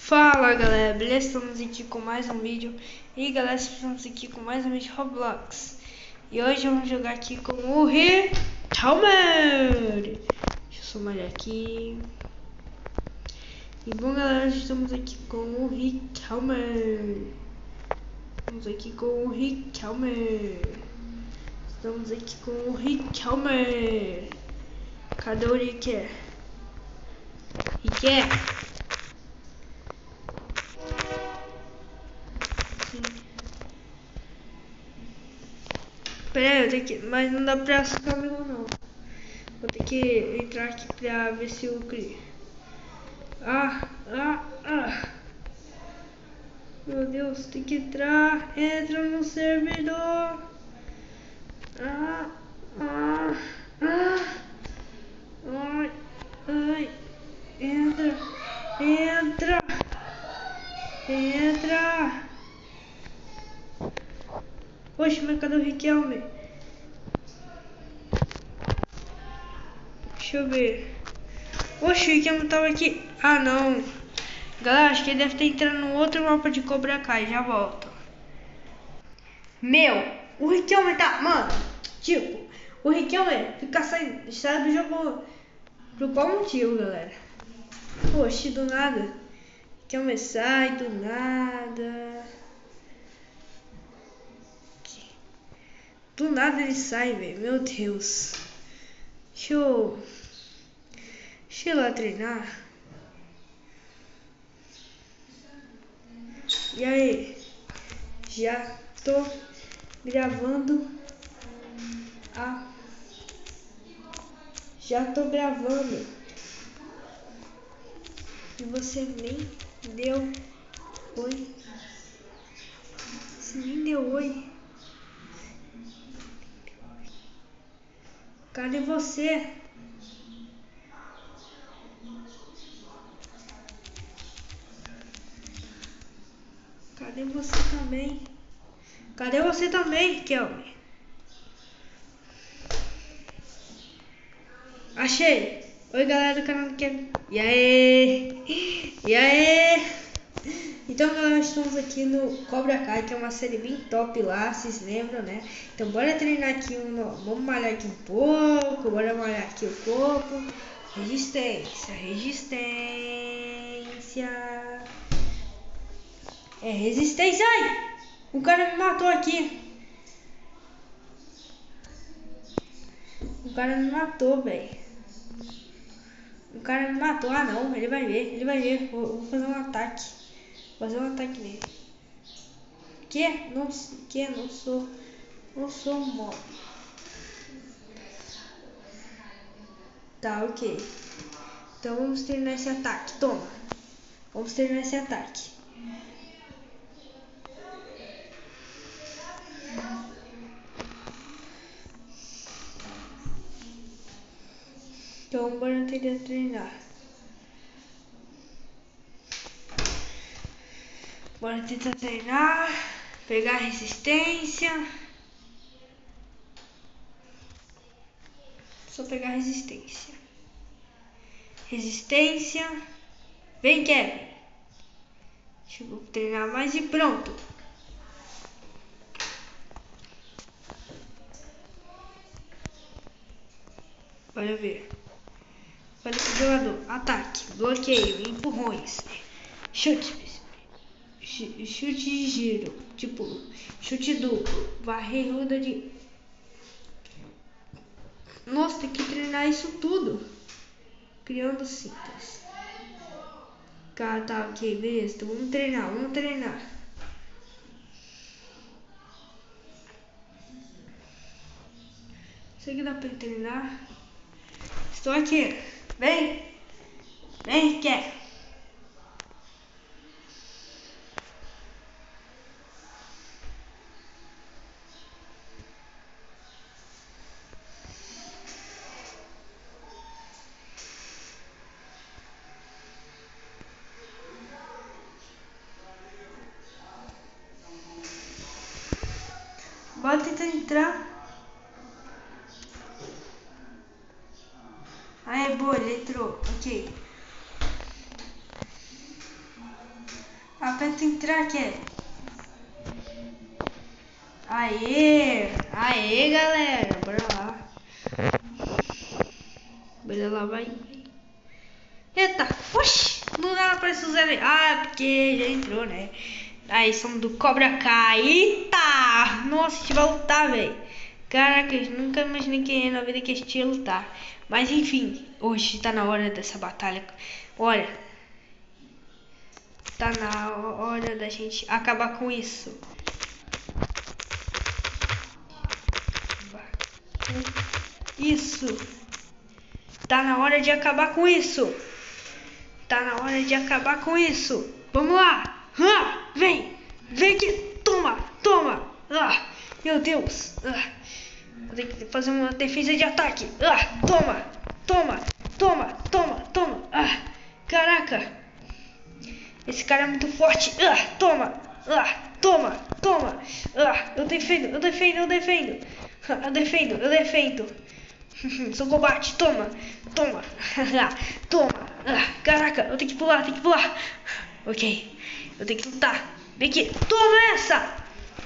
Fala galera, beleza? Estamos aqui com mais um vídeo. E galera, estamos aqui com mais um vídeo de Roblox. E hoje vamos jogar aqui com o Recomer. Deixa eu somar aqui. E bom galera, estamos aqui com o Recomer. Estamos aqui com o Recomer. Estamos aqui com o Recomer. Cadê o Ricker? Ricker? Pera aí, eu tenho que... mas não dá pra ficar melhor não. Vou ter que entrar aqui pra ver se eu crio. Meu Deus, tem que entrar. Entra no servidor. Ai. Entra. Poxa, mas cadê o Riquelme? Deixa eu ver. Oxe, o Riquelme tava aqui. Ah, não. Galera, acho que ele deve estar entrando no outro mapa de Cobra Kai. Já volto. Meu, o Riquelme tá... Mano, tipo, o Riquelme fica sai do jogo... Por qual motivo, galera? Oxe, do nada. Riquelme sai do nada. Do nada ele sai, velho. Meu Deus. Deixa eu ir lá treinar. E aí? Já tô gravando. Já tô gravando. E você nem deu oi. Você nem deu oi. Cadê você? Cadê você também? Cadê você também, Kelvin? Achei! Oi galera do canal do Kelvin. E aí? Então galera, estamos aqui no Cobra Kai, que é uma série bem top lá, vocês lembram, né? Então bora treinar aqui, vamos malhar aqui um pouco, bora malhar aqui o corpo. Resistência. É resistência, ai! O cara me matou aqui. O cara me matou, velho. O cara me matou. Ah não, ele vai ver. Vou fazer um ataque. Nele. Não sou mob. Tá, ok. Então vamos treinar esse ataque. Toma. Vamos treinar esse ataque. Então bora tentar treinar. Bora tentar treinar. Pegar resistência. Só pegar resistência. Vem, Kevin. Deixa eu treinar mais e pronto. Bora ver. Olha esse jogador. Ataque, bloqueio, empurrões, chute de giro, tipo chute duplo, varrida de... Nossa, tem que treinar isso tudo. Criando cintas. Tá, ok, beleza. Então vamos treinar. Isso aqui dá pra treinar. Estou aqui. Vem, quer. Bora tentar entrar. Boa, ele entrou. Ok. Aperta entrar aqui. Aê! Aê, galera! Bora lá. Bora lá, vai. Eita! Oxi! Não dá pra isso zero. Ah, porque já entrou, né? Aí, somos do Cobra Kai. Eita! Nossa, a gente vai lutar, velho. Caraca, eu nunca imaginei que na vida que a gente ia lutar. Mas enfim, hoje tá na hora dessa batalha. Olha, tá na hora da gente acabar com isso. Isso. Tá na hora de acabar com isso. Tá na hora de acabar com isso. Vamos lá. Vem. Vem aqui. Toma. Toma. Meu Deus. Vou ter que fazer uma defesa de ataque. Toma. Toma. Toma. Toma. Toma. Caraca. Esse cara é muito forte. Toma. Toma. Toma. Eu defendo. Eu defendo. Eu defendo. Eu defendo. Eu defendo. Sou combate, toma, toma, toma, caraca, eu tenho que pular, ok, eu tenho que lutar, vem aqui, toma essa,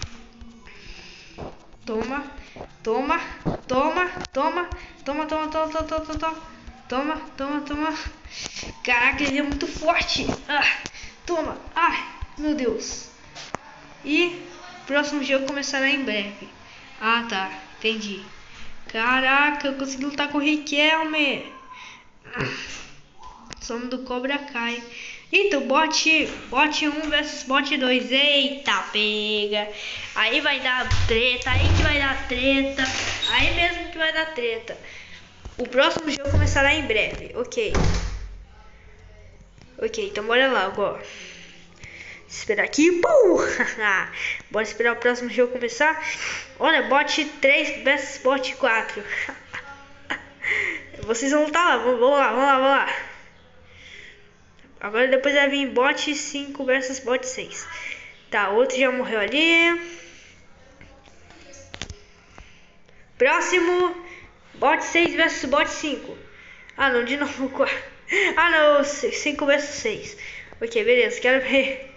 toma, toma, toma, toma, toma, toma, toma, toma, toma, toma, toma, toma, caraca, ele é muito forte, toma, meu Deus, e próximo jogo começará em breve, tá, entendi. Caraca, eu consegui lutar com o Riquelme. Somos do Cobra Kai. Eita, bot 1 versus bot 2. Eita, pega. Aí vai dar treta. Aí que vai dar treta. Aí mesmo que vai dar treta. O próximo jogo começará em breve. Ok, então bora lá agora. Esperar aqui. Bora esperar o próximo jogo começar. Olha, bot 3 versus bot 4. Vocês vão lutar lá. Vamos lá. Agora depois vai vir bot 5 versus bot 6. Tá, outro já morreu ali. Próximo, bot 6 versus bot 5. Não, de novo 4. Não, 5 versus 6. Ok, beleza, quero ver.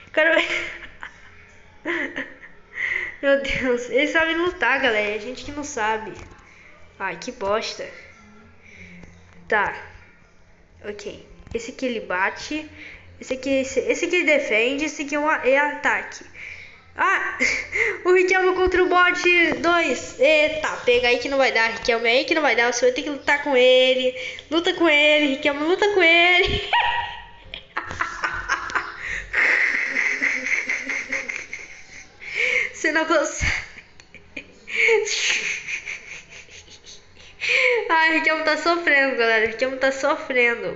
Meu Deus, eles sabem lutar, galera. A gente que não sabe. Que bosta. Tá. Ok. Esse aqui ele bate. Esse aqui ele defende. Esse aqui é ataque. O Riquelme contra o bot 2. Eita, pega aí que não vai dar, Riquelme. Aí que não vai dar. Você vai ter que lutar com ele. Luta com ele, Riquelme. Luta com ele. Você não consegue. Riquelme tá sofrendo, galera. Riquelme tá sofrendo.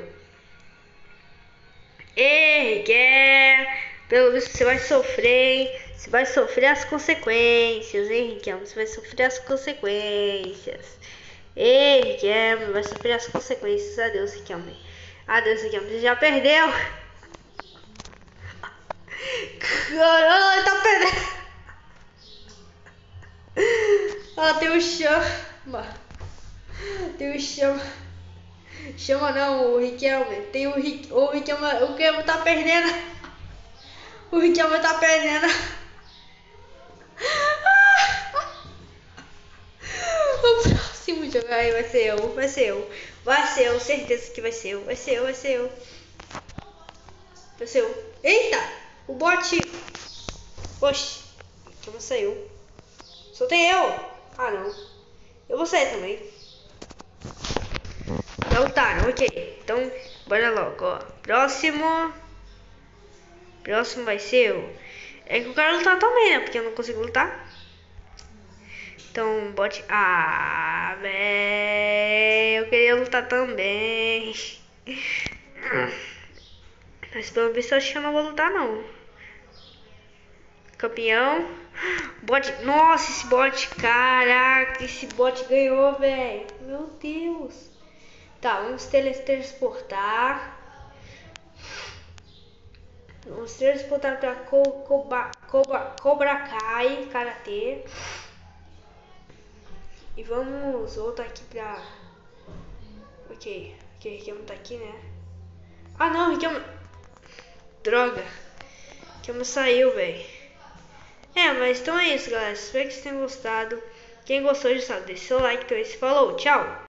Riquelme. Pelo visto você vai sofrer, hein? Você vai sofrer as consequências, hein, Riquelme? Você vai sofrer as consequências. Riquelme, vai sofrer as consequências. Adeus, Riquelme. Adeus, Riquelme. Você já perdeu. Caralho, tá perdendo. Tem o chama. Tem o chama. Chama não, o Riquelme. Tem o Riquelme. O Riquelme tá perdendo. O Riquelme tá perdendo. O próximo jogo aí vai ser eu. Certeza que vai ser eu. Eita! O bot. Oxi. Riquelme saiu. Só tem eu. Não. Eu vou sair também. Já lutaram, ok. Então, bora logo, ó. Próximo vai ser eu. É que eu quero lutar também, né? Porque eu não consigo lutar. Então, bot... véi. Eu queria lutar também. Mas pelo visto eu acho que eu não vou lutar, não. Campeão. Bot... Nossa, esse bot... Caraca, esse bot ganhou, velho. Meu Deus. Tá, vamos teletransportar. Vamos teletransportar pra Cobra Kai Karatê. E vamos voltar aqui pra... Ok, Riquelme tá aqui, né? Não, Riquelme... Droga. Kelma saiu, velho. Mas então é isso, galera. Espero que vocês tenham gostado. Quem gostou já sabe, deixa seu like, então é isso. Falou, tchau!